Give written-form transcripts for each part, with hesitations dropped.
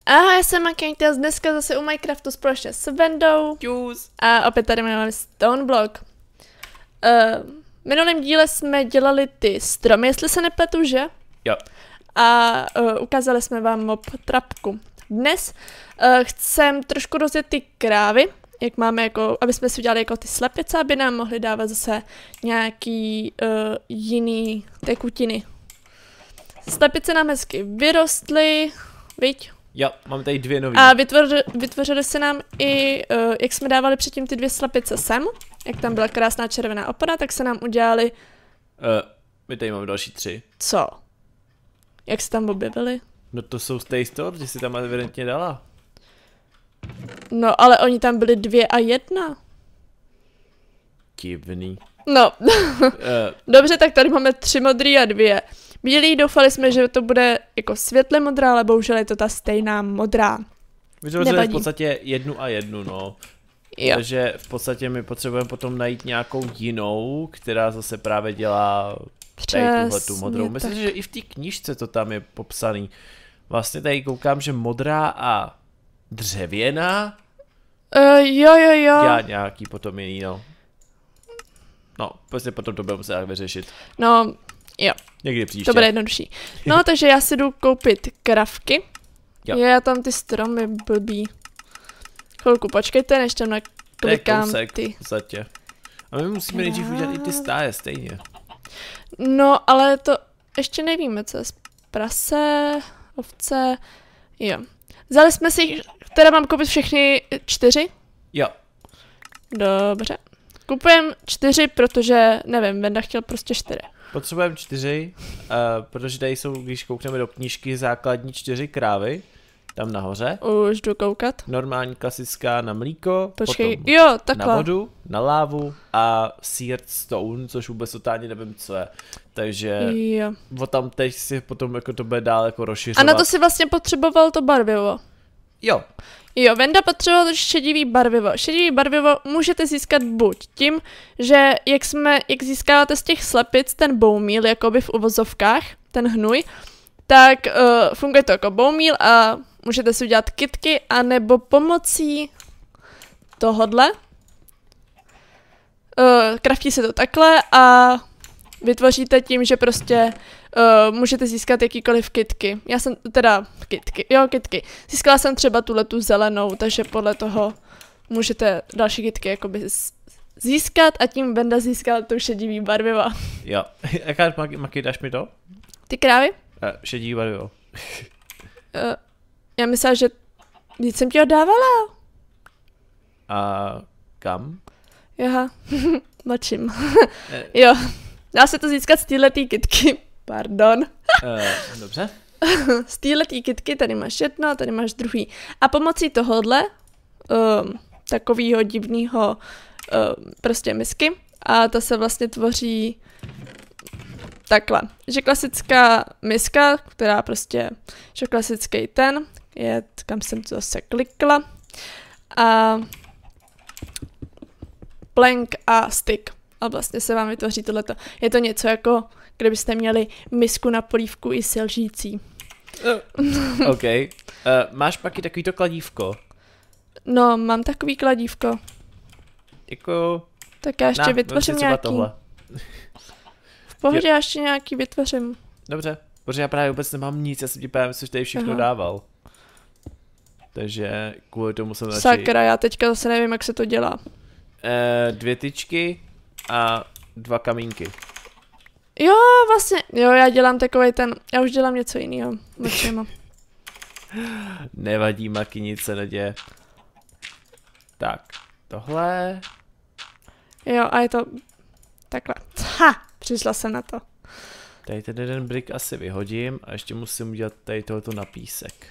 Ahoj, já jsem Makenka, dneska zase u Minecraftu společně s Vendou. Čus. A opět tady máme Stone Block. V minulém díle jsme dělali ty stromy, jestli se nepletu, že? Jo. A ukázali jsme vám mob trapku. Dnes chcem trošku rozjet ty krávy, jak máme jako, aby jsme si udělali jako ty slepice, aby nám mohli dávat zase nějaký jiný tekutiny. Slepice nám hezky vyrostly, viď? Jo, máme tady dvě nový. A vytvořili se nám i, jak jsme dávali předtím ty dvě slepice sem, jak tam byla krásná červená opona, tak se nám udělali... My tady máme další 3. Co? Jak se tam objevili? No to jsou z té store, že si tam evidentně dala. No, ale oni tam byli 2 a 1. Divný. No, dobře, tak tady máme 3 modrý a 2 bílý, doufali jsme, že to bude jako světle modrá, ale bohužel je to ta stejná modrá. Vytvořili v podstatě 1 a 1, no. Jo. Takže v podstatě my potřebujeme potom najít nějakou jinou, která zase právě dělá tady tuhletu modrou. Myslím, že i v té knížce to tam je popsaný. Vlastně tady koukám, že modrá a dřevěná Jo. dělá nějaký potom jiný, no. No, prostě potom to budeme muset tak vyřešit. No, jo. Někdy příště. To bude jednodušší. No, takže já si jdu koupit kravky. Jo. Já tam ty stromy blbý. Chvilku počkejte, než tam naklikám ty. Zatě. A my musíme nejdřív udělat i ty stáje stejně. No, ale to ještě nevíme, co je prase, ovce, jo. Vzali jsme si, teda mám koupit všechny 4? Jo. Dobře. Kupujeme 4, protože, nevím, Venda chtěl prostě 4. Potřebujeme 4, protože tady jsou, když koukneme do knížky, základní 4 krávy. Tam nahoře. Už jdu koukat. Normální klasická na mlíko. Počkej, potom jo, takhle. Na vodu, na lávu a seared stone, což vůbec totálně nevím, co je. Takže jo. O tam teď si potom jako to bude dál jako rozšiřovat. A na to si vlastně potřeboval to barvivo. Jo. Jo, Venda potřeboval šedivý barvivo. Šedivý barvivo můžete získat buď tím, že jak získáváte z těch slepic ten bone meal, jakoby v uvozovkách, ten hnůj, tak funguje to jako bone meal a můžete si udělat kytky, anebo pomocí tohodle. Kraftí se to takhle a vytvoříte tím, že prostě můžete získat jakýkoliv kytky. Já jsem, teda kytky. Získala jsem třeba tuhletu zelenou, takže podle toho můžete další kytky jakoby získat a tím Venda získal tu šedivý barvivo. Jo. Jaká Maki, dáš mi to? Ty krávy? Šedivý barvivo. Já myslela, že víc jsem ti ho dávala. A kam? Jaha, mlčím. Jo, dá se to získat z téhletý kytky. Pardon. Dobře. Z téhletý kytky, tady máš jedno, tady máš druhý. A pomocí tohohle, takového divného prostě misky, a ta se vlastně tvoří takhle. Že klasická miska, která prostě, že klasický ten, je, kam jsem to zase klikla, a plank a stick. A vlastně se vám vytvoří tohleto. Je to něco jako, kdybyste měli misku na polívku i silžící. OK. Máš pak i takovýto kladívko? No, mám takový kladívko. Jako... Tak já ještě vytvořím nějaký. Tohle. V pohodě já ještě nějaký vytvořím. Dobře, protože já právě vůbec nemám nic, já jsem ti právě myslím, že tady všechno dával. Takže kvůli tomu jsem radši... Sakra, já teďka zase nevím, jak se to dělá. 2 tyčky a 2 kamínky. Jo, vlastně, jo, já dělám takovej ten, já už dělám něco jiného. Nevadí, Maki, nic se neděje. Tak, tohle. Jo, a je to takhle. Ha, přišla jsem na to. Tady ten jeden brick asi vyhodím a ještě musím udělat tady tohoto na písek.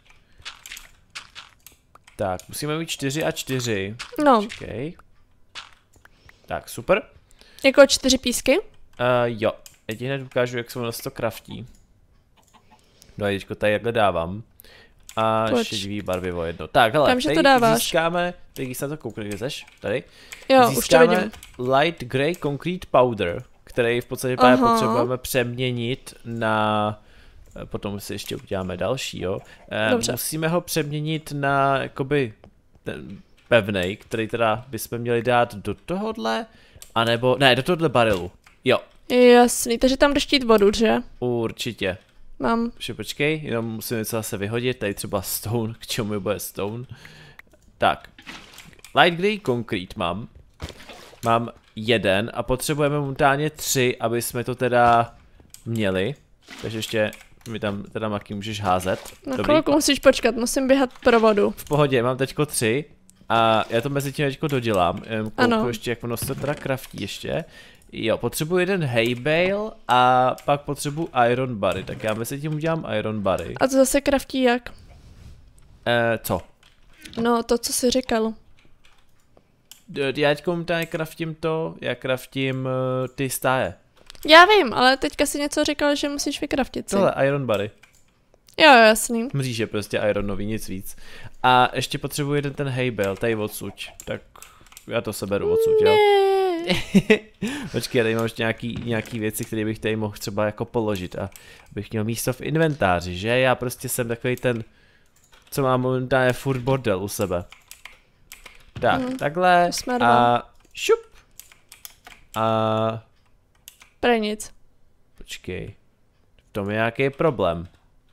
Tak, musíme mít 4 a 4. No. Počkej. Tak, super. Jako 4 písky? Jo. Já ti hned ukážu, jak se ono to kraftí. No a teďko tady jakhle dávám. A šedivý barvivo jedno. Tak, hele, tady to dáváš? Získáme, tady když se na to koukne, kde seš? Tady. Jo, už to vidím. Light Grey Concrete Powder, který v podstatě právě potřebujeme přeměnit na potom si ještě uděláme další, jo. Dobře. Musíme ho přeměnit na, jakoby, ten pevnej, který teda bychom měli dát do tohohle, anebo, ne, do tohohle barilu, jo. Jasný, takže tam jdeš chtít vodu, že? Určitě. Mám. Počkej, jenom musím něco zase vyhodit, tady třeba stone, k čemu mi bude stone. Tak, light grey concrete mám. Mám 1 a potřebujeme momentálně 3, aby jsme to teda měli. Takže ještě mi tam teda Maki můžeš házet. Na chvilku musíš počkat, musím běhat pro vodu. V pohodě, mám teďko 3 a já to mezi tím teďko dodělám. Kouknu ještě, jak ono se teda craftí ještě. Jo, potřebuji 1 hay bale a pak potřebuji iron bary, tak já mezi tím udělám iron bary. A to zase craftí jak? Co? No, to, co jsi říkal. Já teďko momentálně craftím to, já craftím ty stáje. Já vím, ale teďka si něco říkal, že musíš vykraftit si. Tohle, iron bary. Jo, jasný. Mříže prostě ironový, nic víc. A ještě potřebuji 1 ten hay bale, tady odsuť. Tak já to seberu odsuť, jo. Počkej, tady mám ještě nějaký věci, které bych tady mohl třeba jako položit a bych měl místo v inventáři, že? Já prostě jsem takový ten, co mám momentálně furt bordel u sebe. Tak, takhle a šup. A... Pre nic. Počkej, v tom je nějaký problém.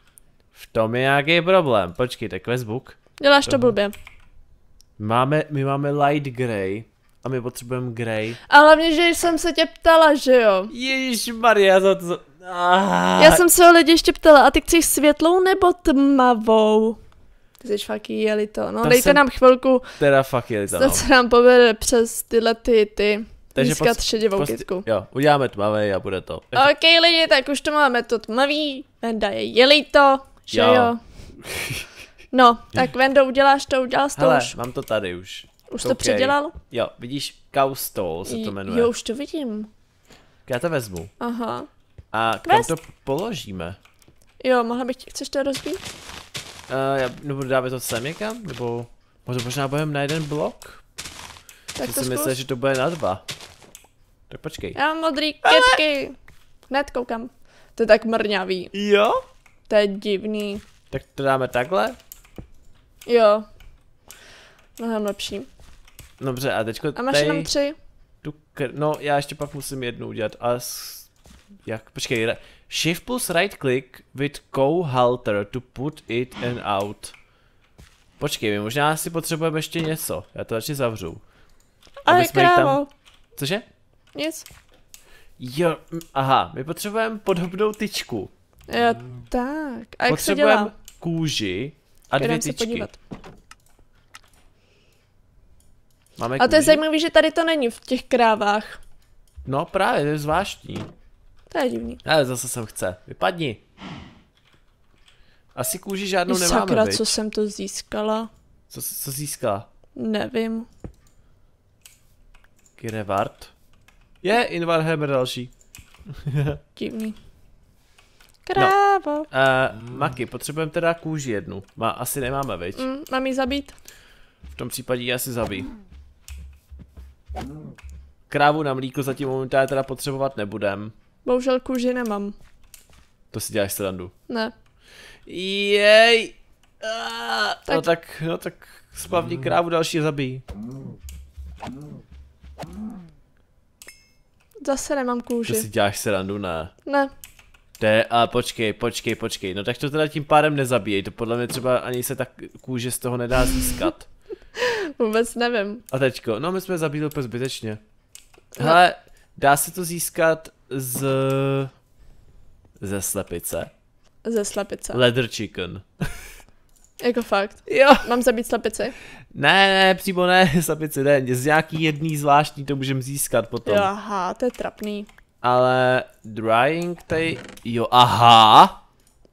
Počkej, tak Questbook. Děláš to blbě. My máme light grey a my potřebujeme grey. A hlavně, že jsem se tě ptala, že jo? Ježišmarja, za to... Já jsem se o lidi ještě ptala, a ty chceš světlou nebo tmavou? Ty jsi fakt jeli to, no dejte nám chvilku. Teda fakt jeli to, no. Se nám povede přes tyhle ty získat šedivou kytku. Jo, uděláme tmavý a bude to. Ok lidi, tak už to máme to tmavý, Venda je jeli to, že jo? No, tak Vendo, udělal jsi to hele, už? mám to tady už. Už to předělal? Jo, vidíš, cow stall se to jmenuje. Jo, už to vidím. Já to vezmu. Aha. A kam to položíme? Jo, mohla bych, chceš to rozbít? Nebo dáme to sem někam? Nebo možná budeme na 1 blok? Tak si myslíš, že to bude na 2. Tak počkej. Já mám modrý kytky. Hned koukám. To je tak mrňavý. Jo? To je divný. Tak to dáme takhle? Jo. Mnohem lepší. Dobře, a teďko a máš jenom 3? No, já ještě pak musím 1 udělat. A jak? Počkej, shift plus right click with cow halter to put it and out. Počkej, my možná si potřebujeme ještě něco. Já to radši zavřu. Ale krávo. Cože? Nic. Jo, aha, my potřebujeme podobnou tyčku. Jo, tak. A jak se dělá? Kůži a 2 tyčky. Máme a to je zajímavé, že tady to není v těch krávách. No právě, to je zvláštní. To je divný. Ale zase sem chce. Vypadni. Asi kůži žádnou nemáme, sakra, co jsem to získala? Co získala? Nevím. Kirevart. Je, Invarhammer další. Divný. Krávo. No. Maki, potřebujeme teda kůži 1. Asi nemáme, viď? Mám jí zabít? V tom případě ji asi zabij. Krávu na mlíko zatím momentálně teda potřebovat nebudem. Bohužel kůži nemám. To si děláš srandu. Ne. Jej. No tak splavní krávu další zabij. Zase nemám kůži. To si děláš srandu, ne? Ne. A počkej. No tak to teda tím pádem nezabíjej. To podle mě třeba ani se tak kůže z toho nedá získat. Vůbec nevím. A teďko, no my jsme zabíjeli úplně zbytečně. Hele, dá se to získat ze slepice. Ze slepice. Leather chicken. Jako fakt. Jo. Mám zabít slepici? Ne, přímo ne, slepici ne. Z nějaký jedný zvláštní to můžeme získat potom. Jo, aha, to je trapný. Ale drying tady, jo, aha.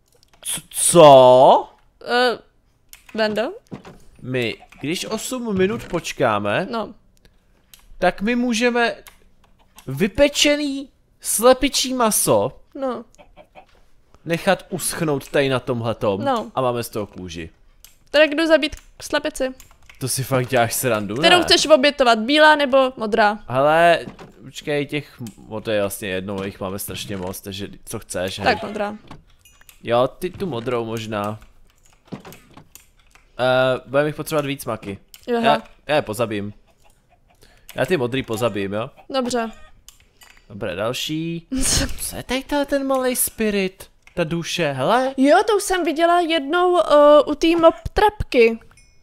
Co? Vendo? My, když 8 minut počkáme, no, tak my můžeme vypečený slepičí maso nechat uschnout tady na tomhletom a máme z toho kůži. Tak jdu zabít slepici. To si fakt děláš srandu, kterou ne? chceš obětovat, bílá nebo modrá? Hele, počkej, to je vlastně jedno, jich máme strašně moc, takže co chceš. Tak modrá. Jo, ty tu modrou možná. Budeme jich potřebovat víc maky. Já je pozabím. Já ty modrý pozabím, jo? Dobře. Dobré, další. Co je tady ten malý spirit? Ta duše, hele? Jo, to už jsem viděla jednou u té mob trapky.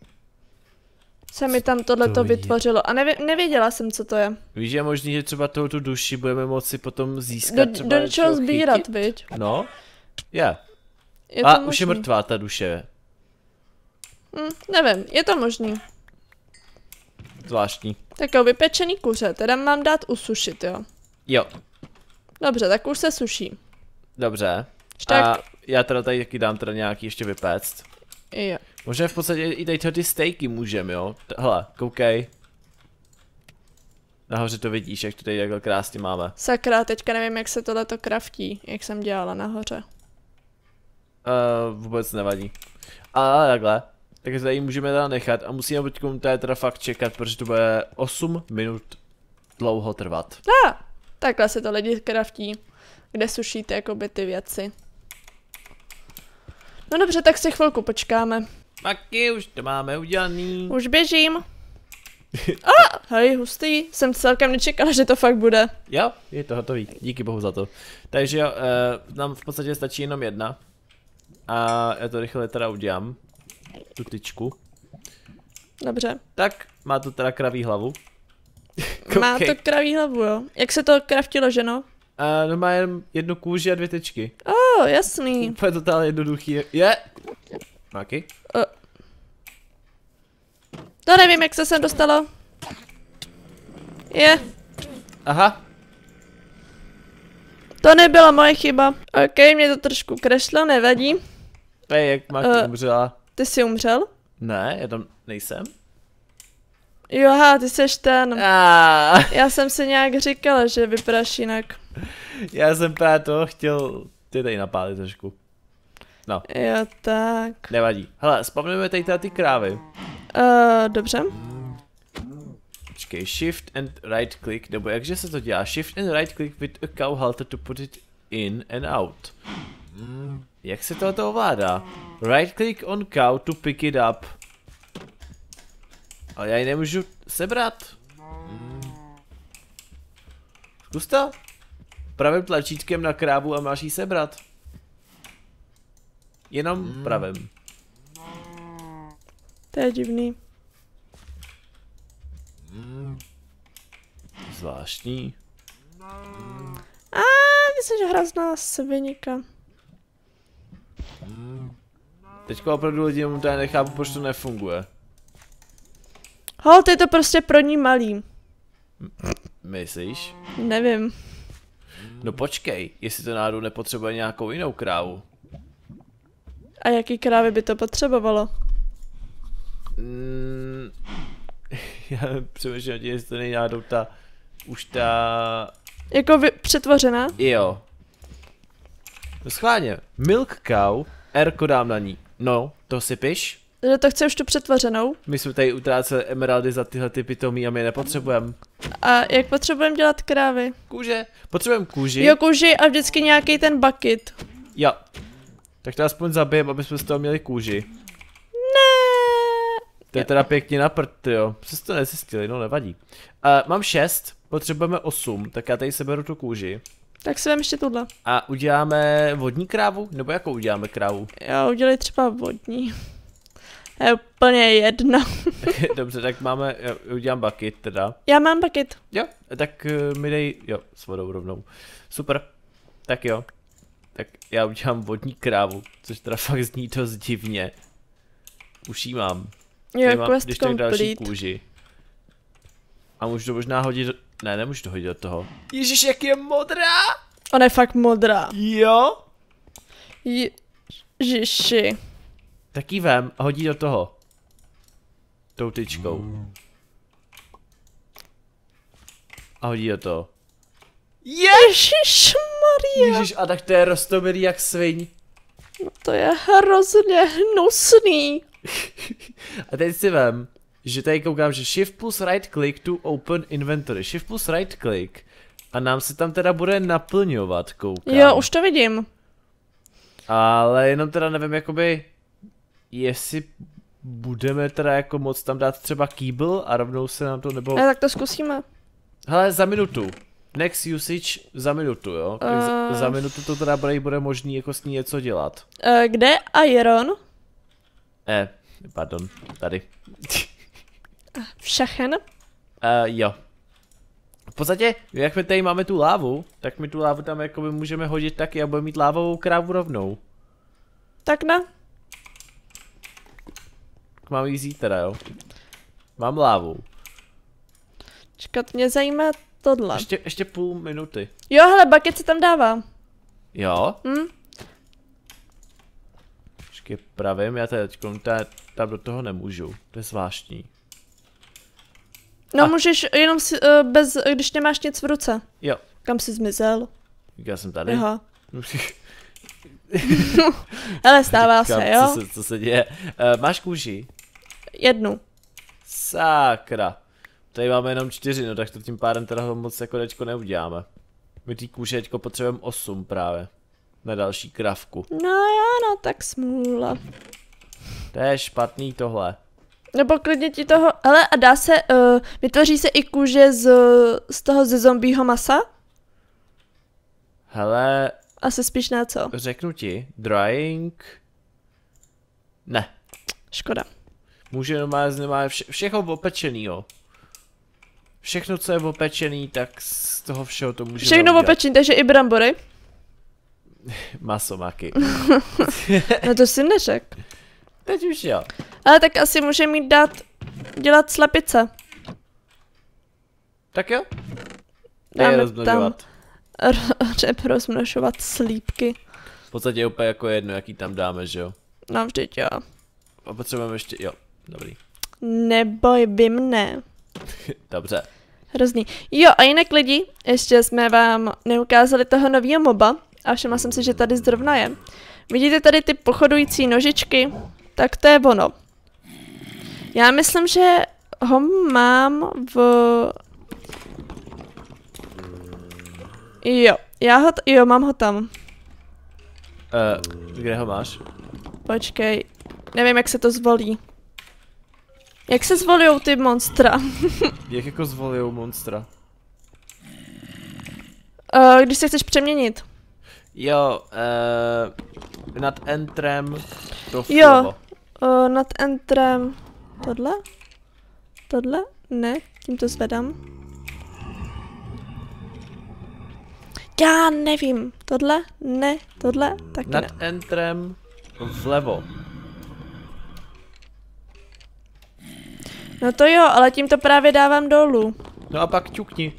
Se mi tam tohleto vytvořilo a nevěděla jsem, co to je. Víš, že je možný, že třeba tu duši budeme moci potom získat třeba do něčeho sbírat, viď? No, je. Už je mrtvá ta duše. Nevím, je to možný. Zvláštní. Tak jo, vypečený kuře, teda mám dát usušit, jo? Jo. Dobře, tak už se suší. Dobře. Štak. A já teda tady taky dám teda nějaký ještě vypéct. Jo. Možná v podstatě i tady ty stejky můžeme, jo? Hele, koukej. Nahoře to vidíš, jak to tady takhle krásně máme. Sakra, teďka nevím, jak se tohleto kraftí, jak jsem dělala nahoře. Vůbec nevadí. Ale takhle. Takže tady můžeme teda nechat a musíme teď teda fakt čekat, protože to bude 8 minut dlouho trvat. Takhle se to lidi kraftí, kde sušíte jakoby ty věci. No dobře, tak si chvilku počkáme. Taky už to máme udělaný. Už běžím. Hej, hustý. Jsem celkem nečekala, že to fakt bude. Jo, je to hotový. Díky bohu za to. Takže jo, nám v podstatě stačí jenom jedna. A já to rychle teda udělám. Tu tyčku. Dobře. Tak, má to teda kraví hlavu. Má to kraví hlavu, jo. Jak se to kraftilo, ženo? No má jen jednu kůži a 2 tyčky. Jasný. Úplně totálně jednoduchý. Je! Máky? To nevím, jak se sem dostalo. Je. Aha. To nebyla moje chyba. OK, mě to trošku krešlo, nevadí. Jak Máky umřela? Ty jsi umřel? Ne, já tam nejsem. Joha, ty seš ten. Já jsem si nějak říkala, že vypadáš jinak. Já jsem právě toho chtěl tě tady napálit trošku. No. Jo, tak. Nevadí. Hele, spavnujeme tady ty krávy. Dobře. Počkej, shift and right click, nebo jakže se to dělá? Shift and right click with a cow halter to put it in and out. Jak se to ovládá? Right click on cow to pick it up. Ale já ji nemůžu sebrat. Zkus to. Pravým tlačítkem na krávu a máš ji sebrat. Jenom pravým. To je divný. Zvláštní. Ty jsi hrozná sviníka. Teďko opravdu lidi tady nechápu, proč to nefunguje. Holt, je to prostě pro ní malý. Myslíš? Nevím. No počkej, jestli to náhodou nepotřebuje nějakou jinou krávu. A jaký krávy by to potřebovalo? Já přemýšlím, jestli to není náhodou už ta... Jako přetvořená? Jo. No schválně, milk cow, R-ko dám na ní. No, to si piš. Že to chce už tu přetvořenou? My jsme tady utráceli emeraldy za tyhle ty pitomí a my je nepotřebujeme. A jak potřebujeme dělat krávy? Kůže. Potřebujeme kůži. Jo, kůži a vždycky nějaký ten bucket. Jo. Tak to aspoň zabijem, aby jsme z toho měli kůži. Ne. To je teda pěkně na prd, jo. Přes to nezjistili, no nevadí. Mám 6, potřebujeme 8, tak já tady seberu tu kůži. Tak si vem ještě tuhle. A uděláme vodní krávu? Nebo jakou uděláme krávu? Jo, udělej třeba vodní. Je úplně jedno. Dobře, tak máme, udělám bucket teda. Já mám bucket. Jo, tak mi dej, jo, s vodou rovnou. Super, tak jo. Tak já udělám vodní krávu, což teda fakt zní dost divně. Už jí mám. Jo, mám, quest když tak další complete. kůži. A můžu to možná hodit do... Ne, nemůžu to hodit do toho. Ježiš, jak je modrá! Ona je fakt modrá. Jo? Ježiši. Tak ji vem a hodí do toho. Tou tyčkou. A hodí do toho. Ježišmarja. Ježiš, a tak to je roztomilý jak sviň. No to je hrozně hnusný. A teď si vem, že tady koukám, že shift plus right click to open inventory. Shift plus right click. A nám se tam teda bude naplňovat, koukám. Jo, už to vidím. Ale jenom teda nevím, jakoby, jestli budeme teda jako moc tam dát třeba kýbl a rovnou se nám to nebo... Tak to zkusíme. Hele, za minutu. Next usage za minutu, jo? Tak za minutu to teda bude možný jako s ní něco dělat. Kde je Iron? Pardon, tady. Všechen? Jo. V podstatě, jak my tady máme tu lávu, tak my tu lávu tam jakoby můžeme hodit taky a budeme mít lávovou krávu rovnou. Tak ne. Mám jí vzít teda, jo? Mám lávu. Čekat, mě zajímá tohle. Ještě půl minuty. Jo, hele, bucket se tam dává. Jo? Počkej, pravím, já teď tam do toho nemůžu. To je zvláštní. No můžeš jenom si, když nemáš nic v ruce. Jo. Kam jsi zmizel? Já jsem tady. Aha. Hele, stává se, jo? Co se děje? Máš kůži? 1. Sakra. Tady máme jenom 4, no tak to tím pádem teda moc jako dečko neuděláme. My tý kůže teďko potřebujeme 8 právě. Na další kravku. No jo, no tak smůla. To je špatný tohle. Nebo klidně ti toho, hele a dá se, vytvoří se i kůže z toho ze zombího masa? Hele. Asi spíš na co? Řeknu ti, drying. Ne. Škoda. Může normálně všechno opečenýho. Všechno, co je opečený, tak z toho všeho to můžeme všechno opečený, takže i brambory? Maso, maky. No to si neřek. Teď už jo. Ale tak asi můžeme jít dělat slepice. Tak jo. Dáme rozmnožovat. Rozmnožovat slípky. V podstatě je úplně jako jedno, jaký tam dáme, že jo? No vždyť jo. A potřebujeme ještě, jo, dobrý. Neboj, by mne. Dobře. Hrozný. Jo, a jinak lidi, ještě jsme vám neukázali toho nového moba a všimla jsem si, že tady zrovna je. Vidíte tady ty pochodující nožičky? Tak to je ono. Já myslím, že ho mám v... Jo, mám ho tam. Kde ho máš? Počkej, nevím, jak se to zvolí. Jak se zvolujou ty monstra? Jak jako zvolujou monstra? Když se chceš přeměnit. Jo, nad entrem to vlevo. Jo, nad entrem. Tohle? Tohle? Ne, tím to zvedám. Já nevím. Tohle? Ne, tohle? Taky nad ne. Nad entrem vlevo. No to jo, ale tím to právě dávám dolů. No a pak ťukni.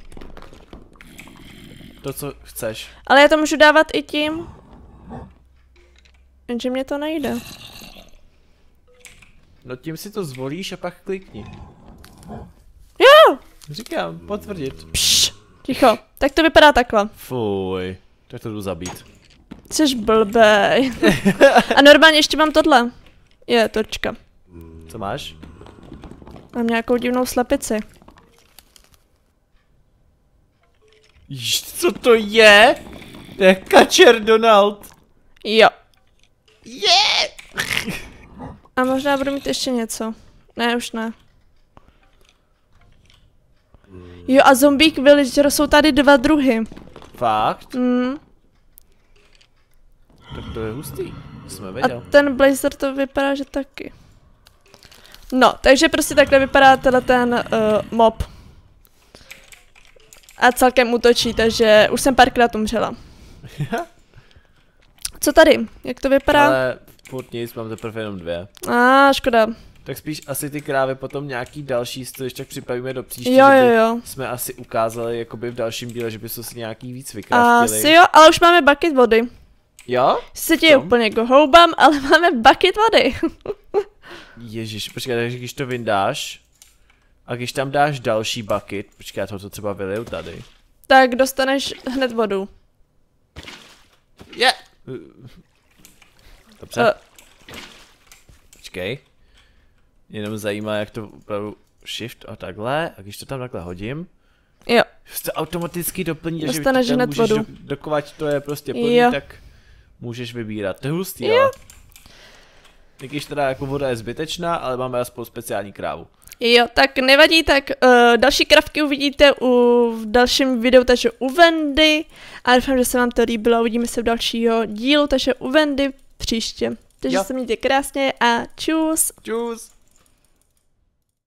To, co chceš. Ale já to můžu dávat i tím. Jenže mě to nejde. No tím si to zvolíš a pak klikni. Jo! Říkám, potvrdit. Pš, ticho. Tak to vypadá takhle. Fuj, tak to jdu zabít. Jsi blbej. A normálně ještě mám tohle. Je, točka. Co máš? Mám nějakou divnou slepici. Co to je? To je kačer Donald. Jo. Je! A možná budu mít ještě něco. Ne, už ne. Jo, a zombík villager jsou tady 2 druhy. Fakt? Tak to je hustý. Jsme věděl. A ten blazer to vypadá, že taky. No, takže prostě takhle vypadá ten mob. A celkem útočí, takže už jsem párkrát umřela. Co tady? Jak to vypadá? Ale furt nic, mám teprve jenom 2. Škoda. Tak spíš asi ty krávy potom nějaký další, co ještě tak připravíme do příště, jo. Jsme asi ukázali jakoby v dalším díle, že by se nějaký víc vykraftili. Asi jo, ale už máme bucket vody. Jo? Se tě úplně jako houbám, ale máme bucket vody. Ježíš, počkej, takže když to vyndáš a když tam dáš další bucket, počkej, já to třeba vyliju tady. Tak dostaneš hned vodu. Je! Dobře. Počkej. Jenom zajímá, jak to opravdu shift a takhle, a když to tam takhle hodím, jo. To automaticky doplní, dostaneš že hned vodu. Dokovat to je prostě plný, tak můžeš vybírat. To je hustý, ale. I když teda jako voda je zbytečná, ale máme aspoň speciální krávu. Jo, tak nevadí, tak další kravky uvidíte v dalším videu, takže u Wendy. A doufám, že se vám to líbilo, uvidíme se v dalšího dílu, takže u Wendy příště. Takže se mějte krásně a čus. Čus.